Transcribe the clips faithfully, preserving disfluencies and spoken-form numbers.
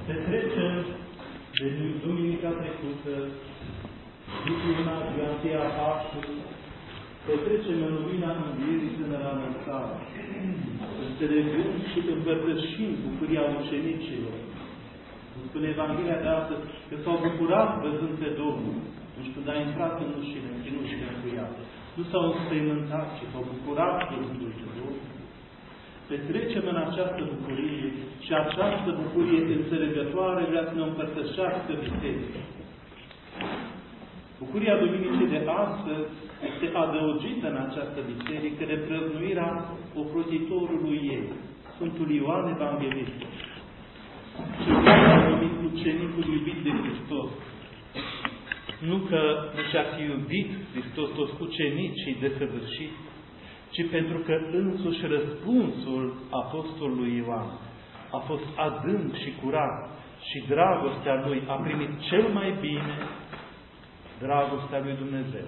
Se trece de duminica trecută, Vicuna Grantia Paștului, petrecem în lumina Învierii până la înălțare. Înțelegând și împărtășind bucuria ucenicilor. Spune Evanghelia de astăzi că s-au bucurat văzând pe Domnul. Atunci când a intrat în ușile, în ușile încuiate. Nu s-au înspăimântat, ci s-au bucurat văzându-l pe Domnul. Petrecem în această bucurie și această bucurie înțelegătoare vrea să ne împărtășească biserica. Bucuria Duminicii de astăzi este adăugită în această biserică de prăznuirea ocrotitorului ei, Sfântul Ioan Evanghelistul. Cel care a numit ucenicul iubit de Hristos. Nu că nu și-a fi iubit Hristos toți ucenicii desăvârșiți, ci pentru că însuși răspunsul apostolului Ioan a fost adânc și curat și dragostea lui a primit cel mai bine dragostea lui Dumnezeu.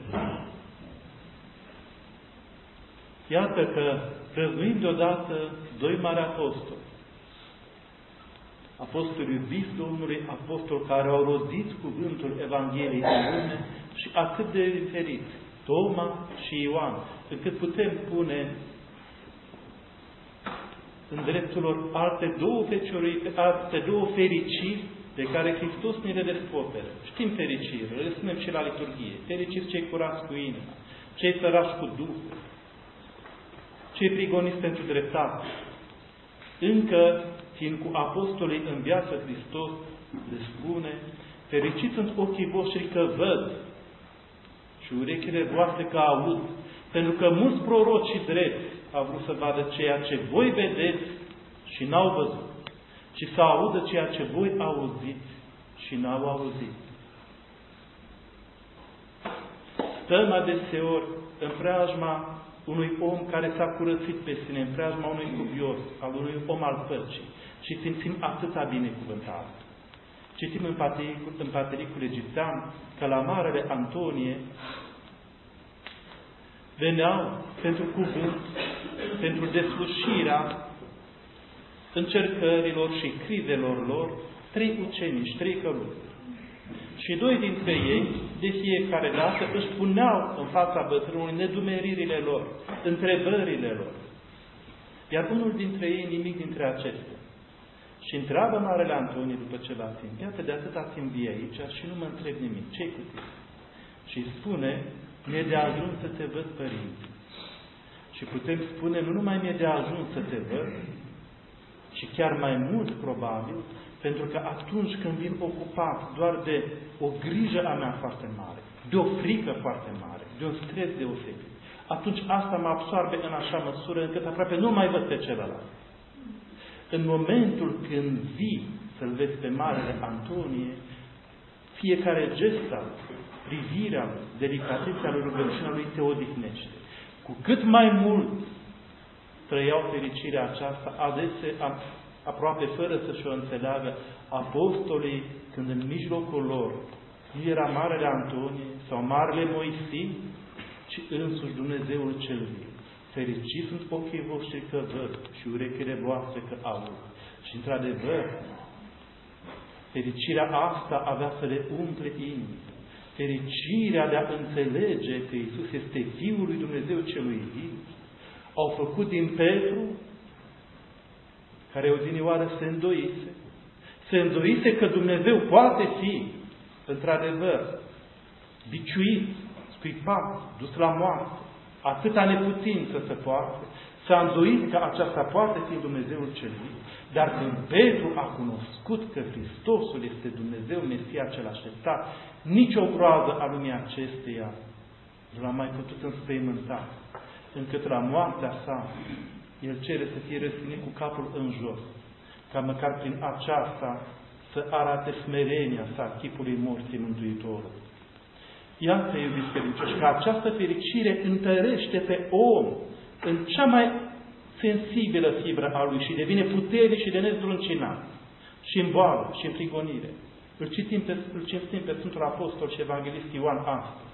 Iată că prăznuim deodată doi mari apostoli. Apostolii iubiți Domnului, apostoli care au rodit cuvântul Evangheliei în lume și atât de diferit, Toma și Ioan, încât putem pune în dreptul lor alte două feciorii, alte două fericiri de care Hristos ne le descoperă. Știm fericirile, le spunem și la liturghie. Fericiți cei curați cu inima, cei sărași cu Duhul, cei prigoniți pentru dreptate. Încă, fiind cu apostolii în viață Hristos, le spune, fericiți sunt ochii voștri că văd și urechile voastre că aud, pentru că mulți proroci și drepți au vrut să vadă ceea ce voi vedeți și n-au văzut, și să audă ceea ce voi auziți și n-au auzit. Stăm adeseori în preajma unui om care s-a curățit pe sine, în preajma unui cuvios, al unui om al păcii, și simțim atâta binecuvântare. Citim în patericul, în patericul egiptean că la Marele Antonie veneau pentru cuvânt, pentru deslușirea încercărilor și crizelor lor, trei ucenici, trei călugări. Și doi dintre ei, de fiecare dată, își puneau în fața bătrânului nedumeririle lor, întrebările lor. Iar unul dintre ei, nimic dintre acestea. Și întreabă Marele Antonie după ceva timp, iată de atâta timp vii aici și nu mă întreb nimic, ce-i cu tine? Și îi spune, mi-e de ajuns să te văd, Părinte. Și putem spune, nu numai mi-e de ajuns să te văd, ci chiar mai mult probabil, pentru că atunci când vin ocupat doar de o grijă a mea foarte mare, de o frică foarte mare, de un stres deosebit, atunci asta mă absorbe în așa măsură încât aproape nu mai văd pe celălalt. În momentul când vii să-l vezi pe Marele Antonie, fiecare gest al privirea lui, delicatețea lui, rugăciunea lui te odihnește. Cu cât mai mult trăiau fericirea aceasta, adesea, aproape fără să-și o înțeleagă, apostolii, când în mijlocul lor nu era Marele Antonie sau Marele Moisie, ci însuși Dumnezeul cel viu. Fericiți sunt ochii voștri că văd și urechile voastre că aud. Și într-adevăr, fericirea asta avea să le umple inimi. Fericirea de a înțelege că Iisus este Fiul lui Dumnezeu celui viu. Au făcut din Petru, care odinioară se îndoise, se îndoise că Dumnezeu poate fi, într-adevăr, biciuit, scuipat, dus la moarte, atâta neputință să poate, s-a îndoit că aceasta poate fi Dumnezeul cel viu. Dar când Petru a cunoscut că Hristosul este Dumnezeu, Mesia cel așteptat, nicio groază a lumii acesteia nu l-a mai putut înspăimânta, încât la moartea sa, el cere să fie răstignit cu capul în jos, ca măcar prin aceasta să arate smerenia sa chipului morții Mântuitorului. Iată, iubiți credincioși, că această fericire întărește pe om în cea mai sensibilă fibră a lui și devine puternic și de nezdruncinat. Și în boală, și în prigonire. Îl citim pe, îl citim pe Sfântul Apostol și Evanghelist Ioan astăzi.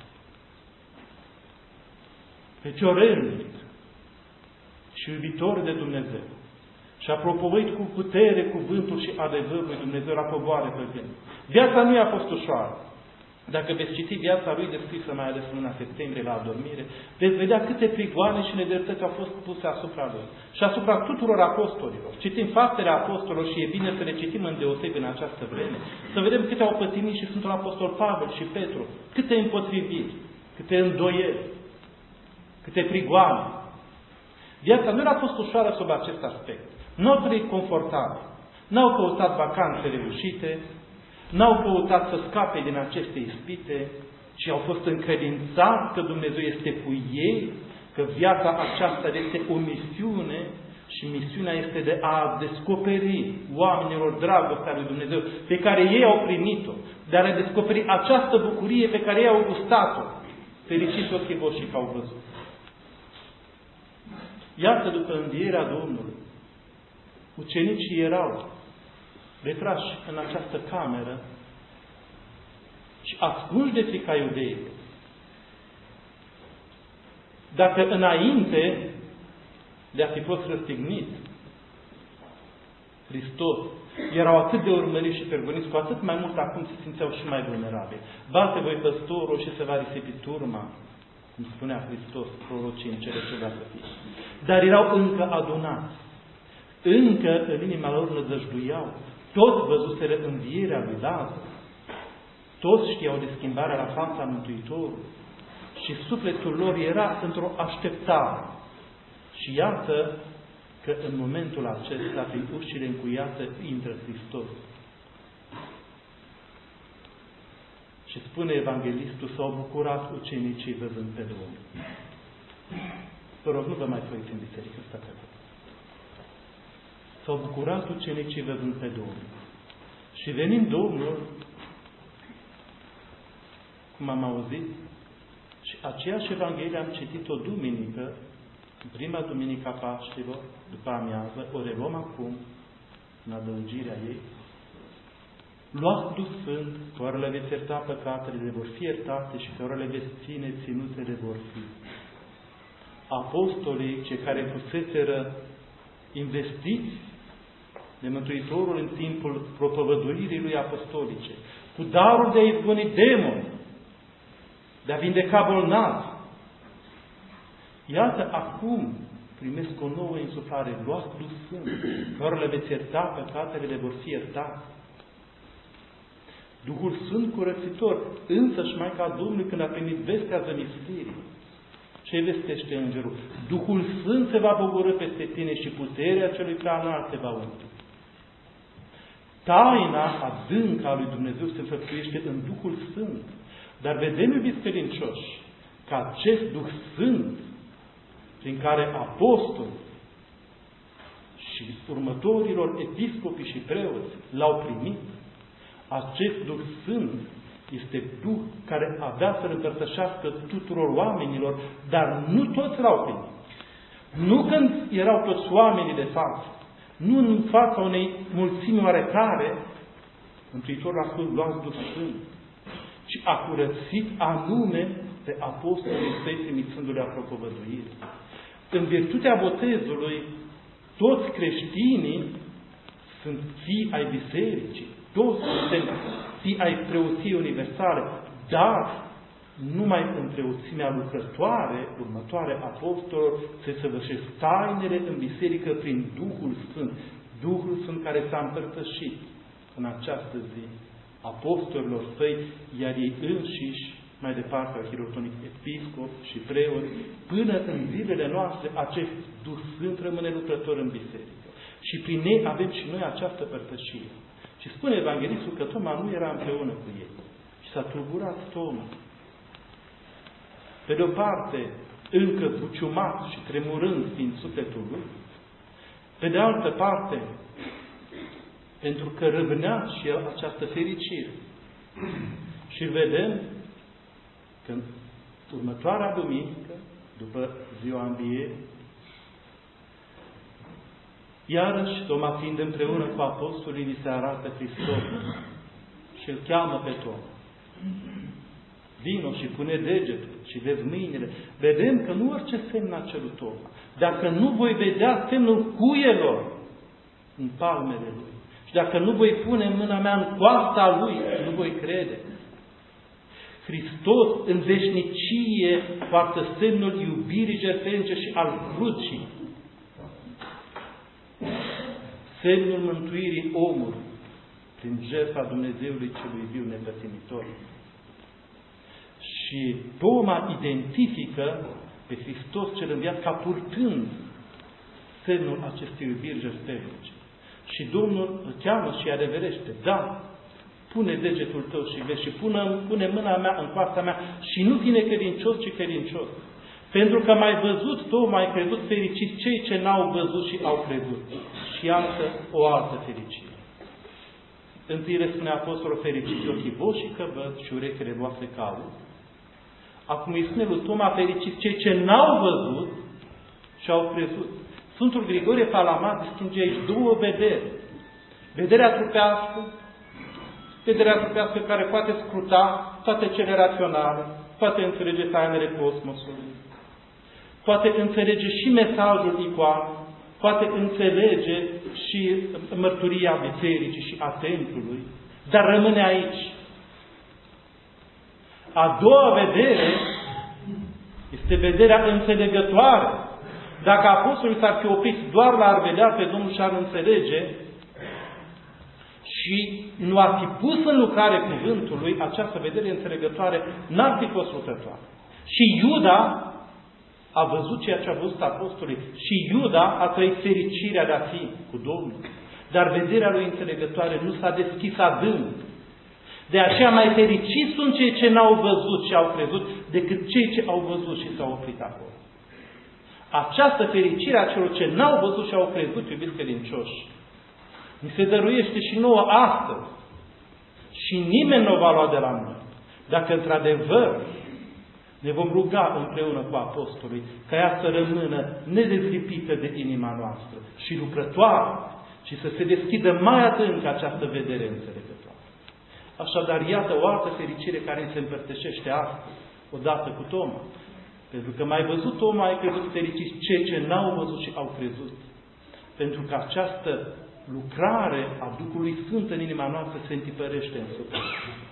Pe ciorelnic și iubitor de Dumnezeu. și a propovăduit cu putere cuvântul și adevărul lui Dumnezeu la poboare pe vânt. Viața nu i-a fost ușoară. Dacă veți citi viața lui descrisă mai ales în luna septembrie la adormire, veți vedea câte prigoane și nedreptăți au fost puse asupra lui și asupra tuturor apostolilor. Citim faptele apostolilor și e bine să le citim îndeosebi în această vreme. Să vedem câte au pătimit și Sfântul Apostol Pavel și Petru, câte împotriviri, câte îndoieli, câte prigoane. Viața nu a fost ușoară sub acest aspect. Nu au trăit confortabil. N-au căutat vacanțe reușite, n-au căutat să scape din aceste ispite, ci au fost încredințați că Dumnezeu este cu ei, că viața aceasta este o misiune și misiunea este de a descoperi oamenilor dragostea lui Dumnezeu pe care ei au primit-o, de a le descoperi această bucurie pe care ei au gustat-o. Fericiți ochii voștri că au văzut. Iată, după învierea Domnului, ucenicii erau retrași în această cameră și ascunși de frica iudeilor. Dacă înainte de a fi fost răstignit, Hristos, erau atât de urmăriți și pergoniți, cu atât mai mult acum se simțeau și mai vulnerabili. Bate voi păstorul și se va risipi turma, cum spunea Hristos, prorocii în cele ce vrea să fie. Dar erau încă adunați. Încă în inima lor nădăjduiau. Toți văzuseră învierea lui Lazar. Toți știau de schimbarea la fața Mântuitorului. Și sufletul lor era într-o așteptare. Și iată că în momentul acesta, prin ușile încuiate, intră Hristos. Și spune evanghelistul, s-au bucurat ucenicii văzând pe Domnul. Vă rog, nu vă mai foiți în biserică, stați acolo. S-au bucurat ucenicii văzând pe Domnul. Și venind Domnul, cum am auzit, și aceeași Evanghelie am citit-o duminică, în prima duminică a Paștilor, după amiază, o reluăm acum, în adăugirea ei. Luați Duh Sfânt, că ori le veți ierta păcatele, le vor fi iertate și că ori le veți ține, ținute le vor fi. Apostolii, cei care fuseseră investiți de Mântuitorul în timpul propovăduirii lui apostolice, cu darul de a izgoni demoni, de a vindeca bolnavi. Iată, acum primesc o nouă insuflare. Luați Duh Sfânt, că ori le veți ierta păcatele, le vor fi iertate. Duhul Sfânt curățitor, însăși Maica Domnului, când a primit vestea zămislirii, ce vestește îngerul? Duhul Sfânt se va pogorî peste tine și puterea celui prea înalt te va umplu. Taina adâncă a lui Dumnezeu se înfăptuiește în Duhul Sfânt. Dar vedem, iubiți credincioși, că acest Duh Sfânt, prin care apostoli și următorilor episcopi și preoți l-au primit, acest Duh Sfânt este Duh care avea să-L împărtășească tuturor oamenilor, dar nu toți l-au primit. Nu când erau toți oamenii de față, nu în fața unei mulțimi oarecare, Mântuitorul a spus, luați Duh Sfânt, ci a curățit anume pe apostolii săi, trimițându-le a propovăduire. În virtutea botezului, toți creștinii sunt fii ai bisericii, toți suntem fii ai preoției universale, dar numai în preoțimea lucrătoare, următoare apostolilor, se săvârșesc tainele în biserică prin Duhul Sfânt. Duhul Sfânt care s-a împărtășit în această zi apostolilor săi, iar ei înșiși, mai departe, arhierotonic, episcop și preoți, până în zilele noastre, acest Duh Sfânt rămâne lucrător în biserică. Și prin ei avem și noi această părtășire. Și spune evanghelistul că Toma nu era împreună cu ei. Și s-a tulburat Toma. Pe de o parte, încă buciumat și tremurând din sufletul lui. Pe de altă parte, pentru că răbnea și el această fericire. Și vedem că în următoarea duminică, după ziua învierii, iarăși, Toma fiind împreună cu apostolii, li se arată Hristos și îl cheamă pe Toma. Vino și pune degetul și vezi mâinile. Vedem că nu orice semn a cerut Toma. Dacă nu voi vedea semnul cuielor în palmele Lui. Și dacă nu voi pune mâna mea în coasta Lui, nu voi crede. Hristos în veșnicie poartă semnul iubirii jertfenice și al crucii. Semnul mântuirii omului prin jertfa Dumnezeului celui viu nepătimitor. Și Toma identifică pe Hristos cel înviat ca purtând semnul acestei iubiri jertfenice. Și Domnul îl cheamă și adeverește. Da, pune degetul tău și vezi și pune, pune mâna mea în coasta mea și nu fi necredincios, ci credincios. Pentru că m-ai văzut, tu m-ai crezut, fericiți cei ce n-au văzut și au crezut. Și iată o altă fericire. Întâi le spune Apostolul, fericiți ochii voștri că văd și urechile voastre că aud. Acum îi spune lui Toma, fericiți cei ce n-au văzut și au crezut. Sfântul Grigorie Palamat distinge aici două vederi. Vederea trupească, vederea trupească care poate scruta toate cele raționale, poate înțelege tainele cosmosului, poate înțelege și mesajul icoanei, poate înțelege și mărturia bisericii și a templului, dar rămâne aici. A doua vedere este vederea înțelegătoare. Dacă apostolii s-ar fi oprit doar la a vedea pe Domnul și ar înțelege și nu ar fi pus în lucrare cuvântul lui, această vedere înțelegătoare n-ar fi fost lucrătoare. Și Iuda a văzut ceea ce a văzut apostolii. Și Iuda a trăit fericirea de a fi cu Domnul. Dar vederea lui înțelegătoare nu s-a deschis adânc. De aceea mai fericiți sunt cei ce n-au văzut și au crezut decât cei ce au văzut și s-au oprit acolo. Această fericire a celor ce n-au văzut și au crezut, iubiți credincioși, ni se dăruiește și nouă astăzi. Și nimeni nu o va lua de la noi. Dacă într-adevăr ne vom ruga împreună cu apostolii ca ea să rămână nedezlipită de inima noastră și lucrătoare și să se deschidă mai adânc această vedere înțelegătoare. Așadar, iată o altă fericire care se împărtășește astăzi, odată cu Toma. Pentru că mai văzut Toma, ai crezut, fericiți cei ce n-au văzut și au crezut. Pentru că această lucrare a Duhului Sfânt în inima noastră se întipărește în suflet.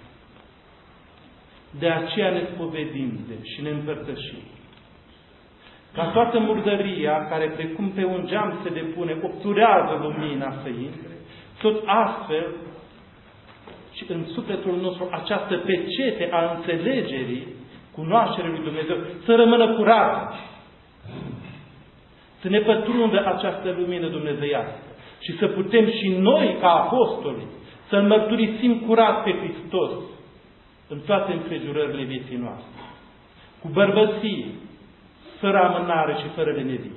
De aceea ne spovedim de și ne împărtășim. Ca toată murdăria, care precum pe un geam se depune, obturează lumina să intre, tot astfel și în sufletul nostru această pecete a înțelegerii, cunoașterii lui Dumnezeu, să rămână curată. Să ne pătrundă această lumină dumnezeiască. Și să putem și noi, ca apostoli, să-L mărturisim curat pe Hristos în toate împrejurările vieții noastre. Cu bărbăție, fără amânare și fără lenevie.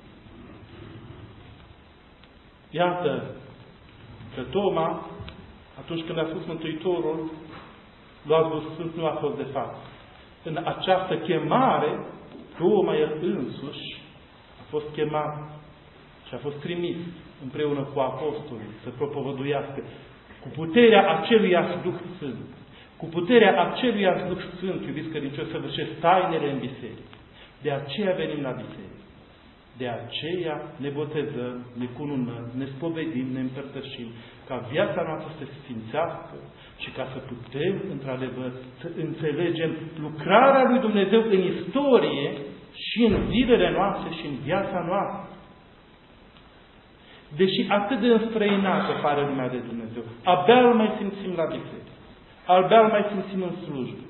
Iată că Toma, atunci când a spus Mântuitorul, luați Duhul Sfânt, nu a fost de fapt. În această chemare, Toma el însuși a fost chemat și a fost trimis împreună cu apostolii să propovăduiască cu puterea aceluiași Duh Sfânt. Cu puterea aceluiași Duh Sfânt, iubiți credincioși, să vășesc tainele în biserică. De aceea venim la biserică. De aceea ne botezăm, ne cununăm, ne spovedim, ne împărtășim, ca viața noastră să se sfințească și ca să putem, într-adevăr, să înțelegem lucrarea lui Dumnezeu în istorie și în zilele noastre și în viața noastră. Deși atât de înstrăinată pare lumea de Dumnezeu, abia îl mai simțim la biserică. Abia îl mai simțim în slujbă.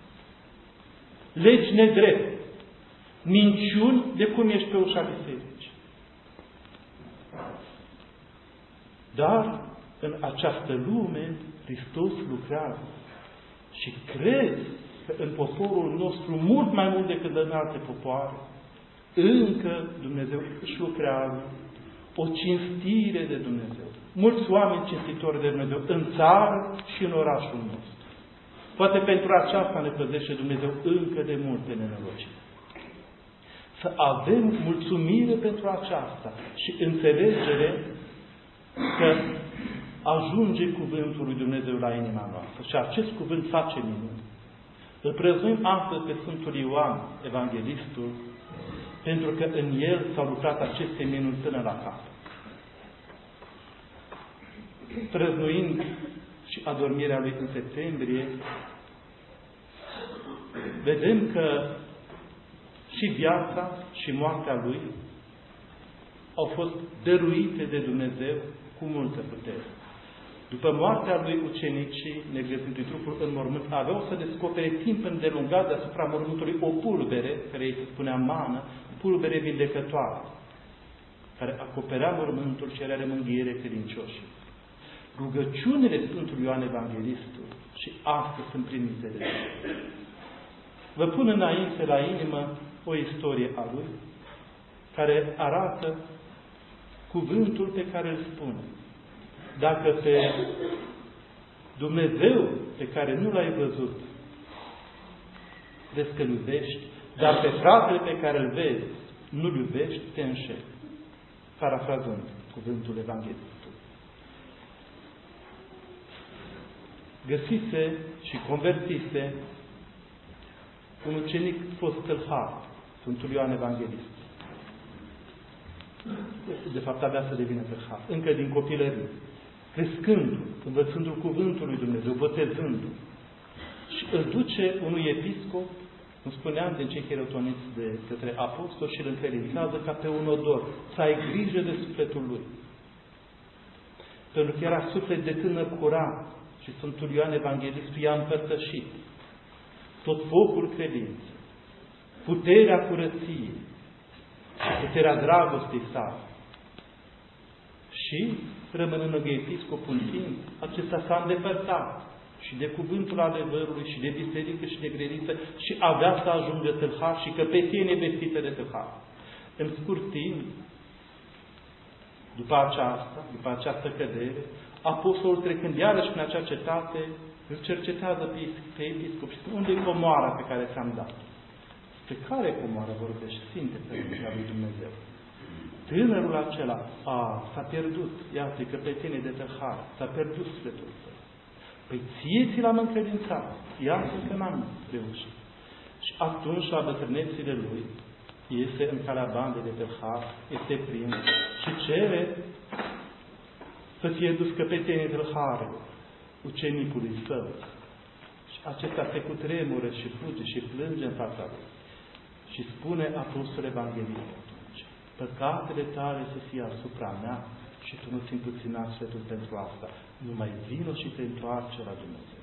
Legi nedrepte. Minciuni de cum ești pe ușa bisericii. Dar în această lume Hristos lucrează. Și cred că în poporul nostru, mult mai mult decât în alte popoare, încă Dumnezeu își lucrează o cinstire de Dumnezeu. Mulți oameni cinstitori de Dumnezeu în țară și în orașul nostru. Poate pentru aceasta ne păzește Dumnezeu încă de multe nenorociri. Să avem mulțumire pentru aceasta și înțelegere că ajunge cuvântul lui Dumnezeu la inima noastră. Și acest cuvânt face minuni. Îl prețuim astăzi pe Sfântul Ioan, Evanghelistul, pentru că în el s-au lucrat aceste minuni până la capăt. trăznuind și adormirea lui în septembrie, vedem că și viața și moartea lui au fost dăruite de Dumnezeu cu multă putere. După moartea lui, ucenicii, negăzindu-i trupul în mormânt, aveau să descopere timp îndelungat deasupra mormântului o pulbere, care îi se spunea mană, pulbere vindecătoare, care acoperea mormântul și era mânghiere credincioșii. Rugăciunile Sfântului Ioan Evanghelistul și astăzi sunt primite de Dumnezeu. Vă pun înainte la inimă o istorie a lui, care arată cuvântul pe care îl spune. Dacă pe Dumnezeu pe care nu l-ai văzut vezi că îl iubești, dar pe fratele pe care îl vezi nu-l iubești, te înșeli. Parafrazând cuvântul Evanghelistului. Găsise și convertise un ucenic fost tâlhar, Sfântul Ioan Evanghelist. De fapt, avea să devină tâlhar, încă din copilărie, crescându-l, învățându-l cuvântul lui Dumnezeu, botezându-l. Și îl duce unui episcop, îmi spuneam, din cei cherotoniți de către apostol, și îl încredințează ca pe un odor, să ai grijă de sufletul lui. Pentru că era suflet de tânăr curat și Sfântul Ioan Evanghelistul i-a împărtășit tot focul credinței, puterea curăției, puterea dragostei sale. Și, rămânând lângă episcop un timp, acesta s-a îndepărtat și de cuvântul adevărului, și de biserică, și de credință, și avea să ajungă tâlhar și căpetenie vestită de tâlhar. În scurt timp, după aceasta, după această cădere, apostolul, trecând iarăși prin acea cetate, îl cercetează pe, pe episcop și spune: unde e comoara pe care ți-am dat-o? Pe care comoară vorbești, Sfinte Părinte al lui Dumnezeu? Tânărul acela, a, s-a pierdut, iată, căpetenie de tâlhar, s-a pierdut sufletul său. Păi ție ți l-am încredințat, iată că n-am reușit. Și atunci, la bătrânețile lui, iese în calea bandei de tâlhar, este prins și cere să fie dus căpetenie tâlharului, ucenicului său. Și acesta se cutremură și fuge și plânge în fața lui. Și spune apostol Evanghelist atunci: păcatele tale să fie asupra mea și tu nu-ți împuțina sfătul pentru asta. Numai vino și te întoarce la Dumnezeu.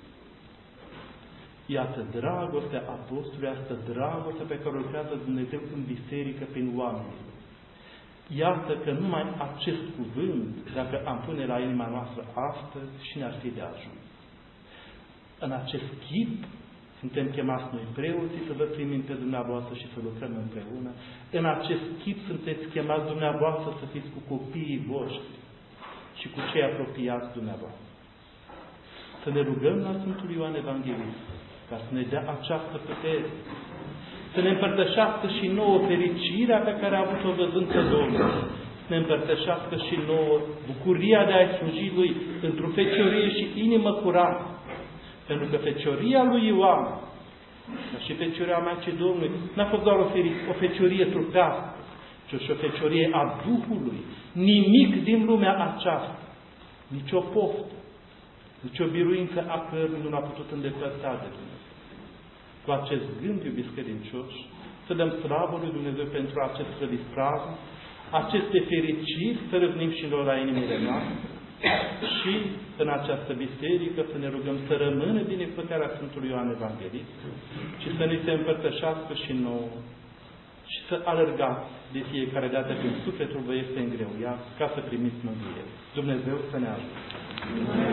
Iată dragostea apostolului, asta dragostea pe care o lucrează Dumnezeu în biserică prin oameni. Iată că numai acest cuvânt, dacă am pune la inima noastră astăzi, și ne-ar fi de ajuns. În acest chip suntem chemați noi preoții să vă primim pe dumneavoastră și să lucrăm împreună. În acest chip sunteți chemați dumneavoastră să fiți cu copiii voștri și cu cei apropiați dumneavoastră. Să ne rugăm la Sfântul Ioan Evanghelist ca să ne dea această putere, să ne împărtășească și nouă fericirea pe care a avut-o văzând pe Domnul, să ne împărtășească și nouă bucuria de a-i sluji Lui într-o feciorie și inimă curată. Pentru că fecioria lui Ioan, ca și fecioria Maicii Domnului, n-a fost doar o, o feciorie trupească, ci și o feciorie a Duhului. Nimic din lumea aceasta, nici o poftă, nici o biruință a cărnii nu l-a putut îndepărta de Dumnezeu. Cu acest gând, iubiți credincioși, să dăm slavă lui Dumnezeu pentru acest slăvit praznic, aceste fericiri să râvnim și noi la inimile noastre și în această biserică să ne rugăm să rămână binecuvântarea Sfântului Ioan Evanghelist și să ne se împărtășească și nouă și să alergați de fiecare dată când sufletul vă este îngreuiat ca să primiți mântuire. Dumnezeu să ne ajute!